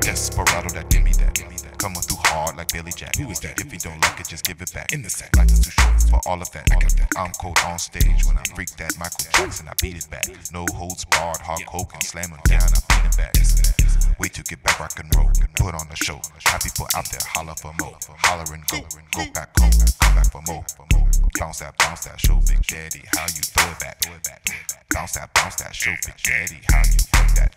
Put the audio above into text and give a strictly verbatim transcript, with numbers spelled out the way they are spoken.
Desperado, that give me that. Coming through hard like Billy Jack. Who is that? If you don't like it, just give it back. In the sack, life is too short for all of that. I'm cold on stage when I freak that Michael Jackson. I beat it back. No holds barred, hard coke and slam him down. I beat it back. Wait to get back, rock and roll. Put on the show. Have people out there holler for more. Holler and go. Go back home. Come back for more. Bounce that, bounce that. Show Big Daddy how you throw it back. Bounce that, bounce that. Show Big Daddy how you work that.